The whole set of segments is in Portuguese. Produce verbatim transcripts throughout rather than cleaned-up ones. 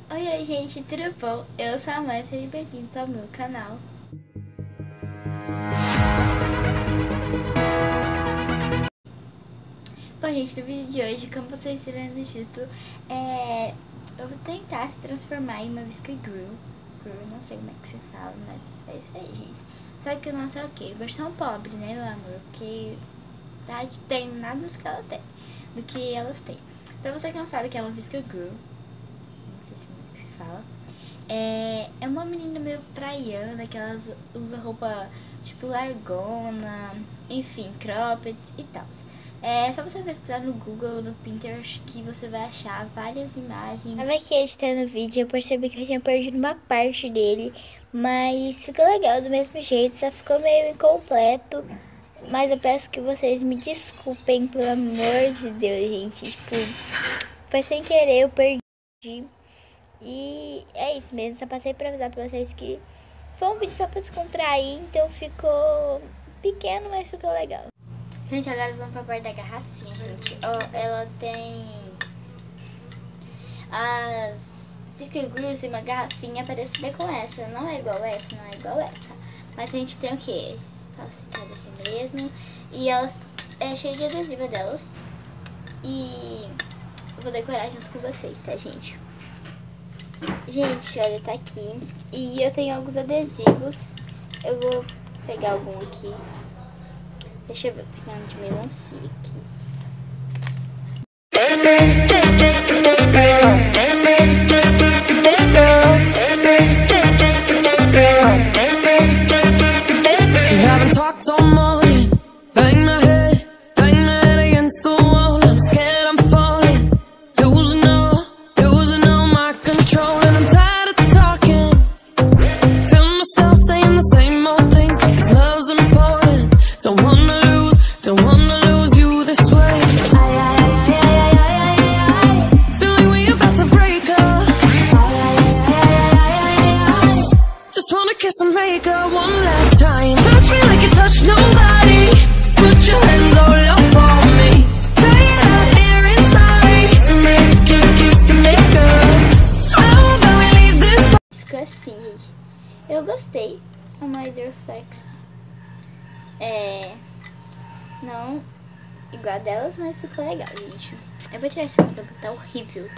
Oi, oi gente, tudo bom? Eu sou a Amanda e sejam bem-vindos ao meu canal. Bom gente, no vídeo de hoje, como vocês viram no título, é... eu vou tentar se transformar em uma Visca Grew. Grew, não sei como é que se fala, mas é isso aí, gente. Só que o nosso é o quê? Versão pobre, né, meu amor? Porque tá, tem nada do que ela tem, do que elas têm. Pra você que não sabe o que é uma Visca Grew, não sei se é como é que se fala. É, é uma menina meio praiana, que ela usa roupa tipo largona, enfim, cropped e tal. É só você pesquisar no Google, no Pinterest, que você vai achar várias imagens. Tava aqui editando o vídeo, eu percebi que eu tinha perdido uma parte dele, mas ficou legal do mesmo jeito, só ficou meio incompleto. Mas eu peço que vocês me desculpem, pelo amor de Deus, gente. Tipo, foi sem querer, eu perdi. E é isso mesmo, só passei pra avisar pra vocês que foi um vídeo só pra descontrair, então ficou pequeno, mas ficou legal. Gente, agora vamos pra parte da garrafinha, gente. Ó, ela tem as Visca Grew, uma garrafinha parecida com essa. Não é igual essa, não é igual essa. Mas a gente tem o quê? Falsificada aqui mesmo. E ela é cheia de adesiva delas. E eu vou decorar junto com vocês, tá, gente? Gente, olha, tá aqui. E eu tenho alguns adesivos. Eu vou pegar algum aqui. Deixa eu ver, pegar um de melancia aqui. We haven't talked all morning. Bang my head, bang my head against the wall. I'm scared I'm falling, losing all, losing all my control. And I'm tired of talking, feel myself saying the same old things, because love's important. Don't wanna lose, don't wanna lose you this way. Feeling we about to break up. Just wanna kiss and make up one last time. Touch me like you touch nobody. Put your hands all up on me. Say it out here inside. Kiss and make, kiss, kiss and make up. How about we leave this? Ficou assim, gente. Eu gostei. Uma Hydroflex. É... Não igual a delas, mas ficou legal, gente. Eu vou tirar essa capa porque tá horrível.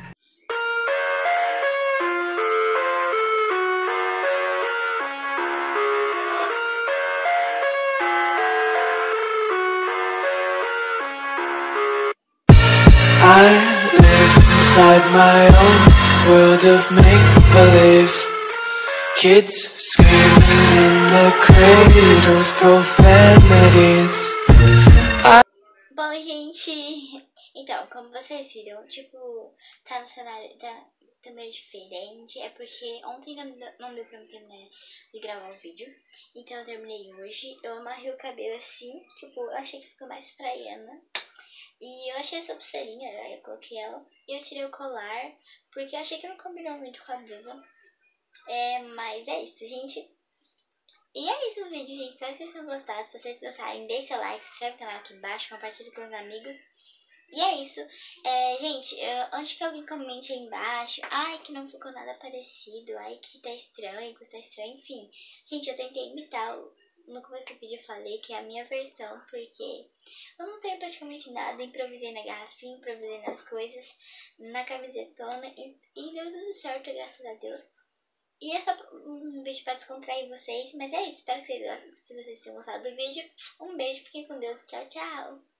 I live inside my own world of make-believe. Kids screaming in the cradles, profanities. Bom, gente, então, como vocês viram, tipo, tá no cenário, tá, tá meio diferente. É porque ontem não, não deu pra eu terminar de gravar o vídeo, então eu terminei hoje. Eu amarrei o cabelo assim, tipo, eu achei que ficou mais praiana. E eu achei essa pulseirinha, aí eu coloquei ela. E eu tirei o colar, porque eu achei que não combinou muito com a blusa. É, mas é isso, gente. E é isso o vídeo, gente. Espero que vocês tenham gostado. Se vocês gostarem, deixa seu like, se inscreve no canal aqui embaixo, compartilha com os amigos. E é isso. É, gente, eu, antes que alguém comente aí embaixo, ai, que não ficou nada parecido, ai, que tá estranho, que tá estranho, enfim. Gente, eu tentei imitar o... No começo do vídeo eu falei que é a minha versão, porque eu não tenho praticamente nada, improvisei na garrafinha, improvisei nas coisas, na camisetona, e, e deu tudo certo, graças a Deus. E é só um vídeo pra descontrair vocês, mas é isso, espero que vocês, se vocês tenham gostado do vídeo. Um beijo, fiquem com Deus, tchau, tchau!